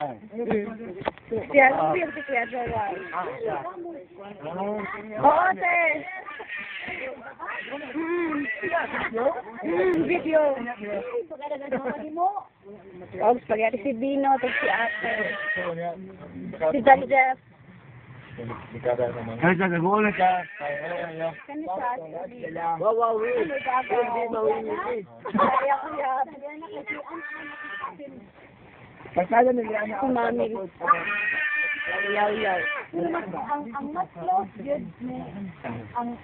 Kaya, si Kuya Joel. Oo, sir. Video. Oh, spaghetti si Bino, tapos si Ate. Si John Jeff. Kaya sa gagulo ka. Kani sa Ate. Wow, Ano gagawin? Kaya ko yan. Pagkala nila na Si Mami. Yaw. Ang mas close yun ang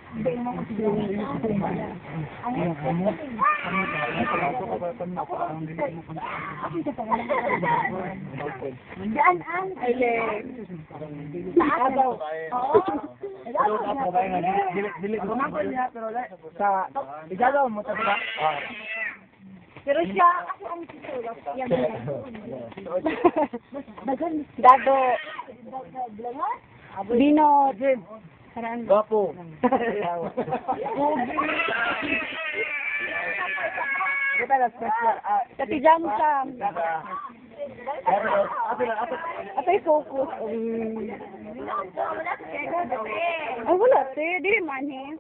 pero siya kasi ang sisuro. Dado. Bino. Karang. Gapo. Tapi jam jam. Apa focus? Ay, wala. Di man eh.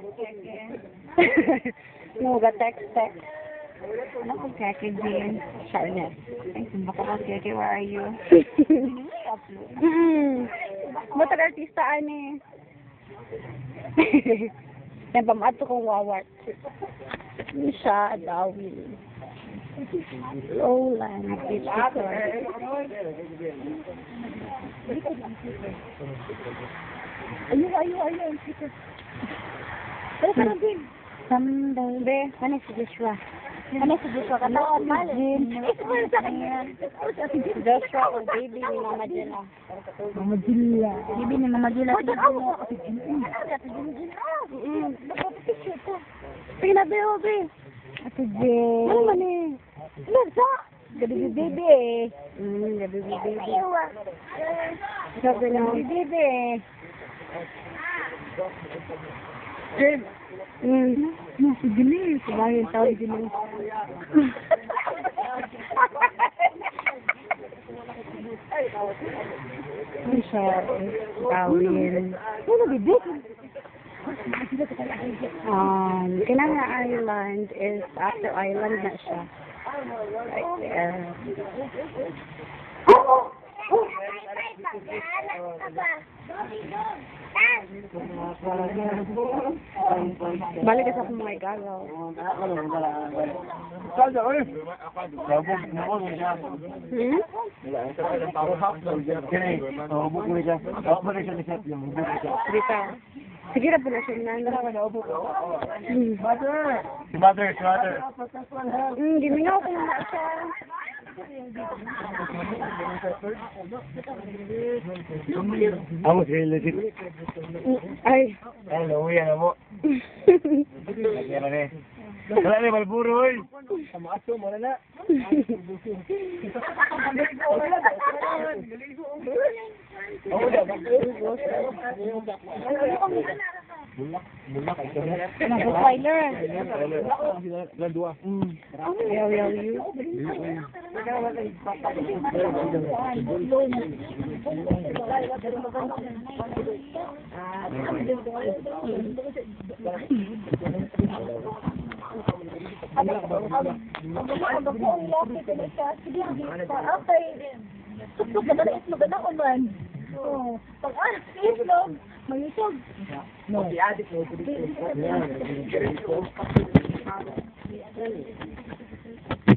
No, text. Ano kung keke din? Charlotte. Ay, baka ko keke, where are you? Motor artista, ani. Yan, pamato kong wawart. Hindi siya, Dawil. Lowland, beach resort. Ayun. Pero parang din. Someday. Be, ano si Joshua? Kataon, Malin. Ito sa kanya. Joshua o baby ni Mama Jilla. Baby ni Mama Jilla. Pinabi o, be. Ate Jay. Ano man eh? Ano Gabi baby eh. Gabi baby. Gabi baby. James. Si Gili. Sabay yung tawag Gili. Ano siya? Tawin. Ano bibig? Kinanga Island is after Island na siya. Right there. Balik ka sa mga igagaw. Sige na po na siya na. Si mother. Gimingaw ko na siya. Ako siya legit. Ay. Ay, nauwi na mo. Nagyan na eh. Wala na, Malburo eh. Amaso mo na. Bulak ay kanya. Spoiler. Dua. Yaw. No.